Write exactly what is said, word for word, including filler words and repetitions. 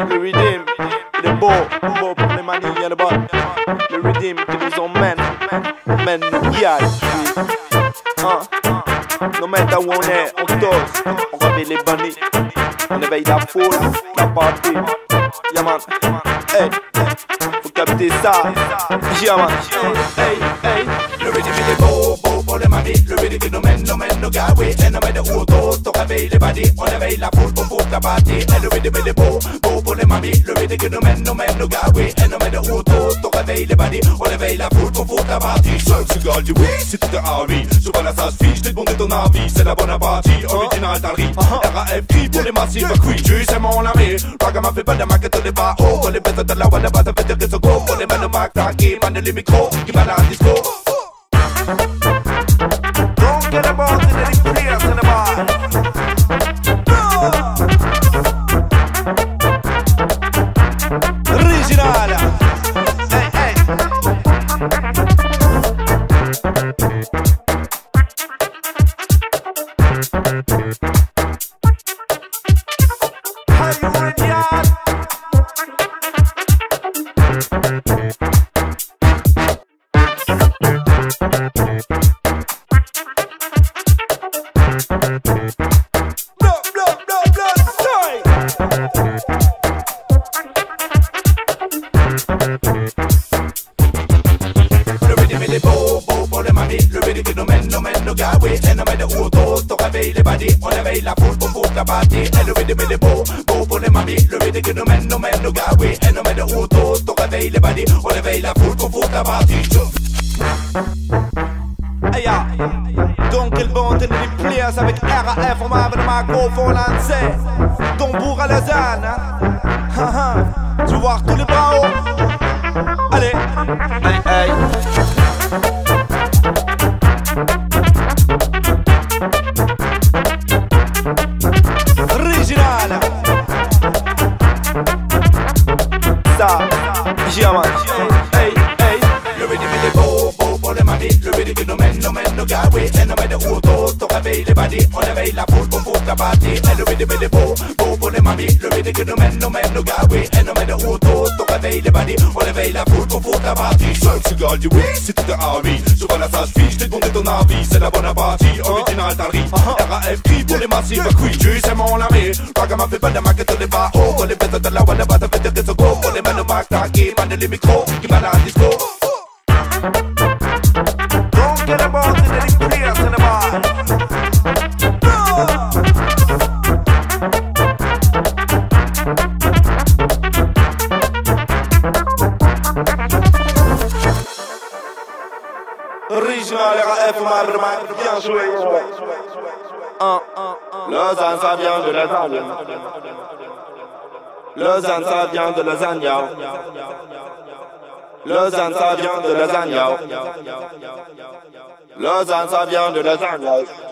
Le Redeem, il est beau, beau pour les manies, y'a le bas. Le Redeem qui nous emmène, mène nous guide. Hein? No matter où on est, on tosse, on réveille les bandits, on éveille la foule, la partie. Yeah man, hey, faut capter ça. Yeah man, hey, hey. Le Redeem il est beau, beau pour les manies. Le Redeem qui nous mène, nous mène, nous garde. Et nous mène où on tosse, on réveille les bandits, on éveille la foule pour foutre la partie. Et le Redeem il est beau, beau pour les mamies. Le Redeem qui nous mène, nous mène, nous garde. Et nous mène où on tosse, on réveille les bandits, on éveille la foule pour foutre la partie. Seul cigare dit oui, c'est tout un army. Sur la sage fiche, t'es demandé ton avis. C'est la bonne partie, original talry. R A F K pour les massifs, oui, tu sais mon ami. Raga m'a fait pas de maquette au départ. Oh, pour les bêtes de la walla, bah ça fait des réseaux. Pour les mains de Mac, qui mène les micros, qui mène la disco. Don't get about it, any players in the bar. Original. Hey, hey. Are you ready, y'all? Blood, blood, blood, blood, sorry. Le Redeem il est beau, beau pour les mamies. Le Redeem qui nous mène, nous mène, nous garde. Et nous mène où on tosse, on réveille les bandits, on éveille la foule pour foutre la partie. Et le Redeem il est beau, beau pour les mamies. Le Redeem qui nous mène, nous mène, nous garde. Et nous mène où on tosse, on réveille les bandits, on éveille la foule pour foutre la partie. Hey ya, donc quel bon tenir les players avec R A F, on va avec le microphone lancé. Donc pour à la zane, hein? Tu veux voir tous les bras hauts? Allez, hey, hey. Original. Ça, yeah man, hey, hey. Le Redeem il est beau, beau pour les mamies. Le Redeem qui nous mène, nous mène, nous garde. Et nous mène où on tosse, on réveille les bandits, on éveille la foule pour foutre la partie. Et le Redeem il est beau, beau pour les mamies. Le Redeem qui nous mène, nous mène, nous garde. Et nous mène où on tosse, on réveille les bandits, on éveille la foule pour foutre la partie. Seul cigare dit oui, c'est tout un army. Sur la sage fiche, t'es demandé ton avis. C'est la bonne partie, original talry. R A F K pour les massifs, oui, tu sais mon ami. Raga m'a fait pas de maquette au départ. Oh, pour les bêtes de la walla, bah ça fait des réseaux. Pour les mains de Mac, qui mène les micros, qui mène la disco. Don't get about it, any players in the bar. Original R A F, on m'a bien joué. Un, Lausanne, ça vient de lasagne. Lausanne, ça vient de lasagne. Lausanne, ça vient de lasagne. Lausanne, ça vient de lasagne.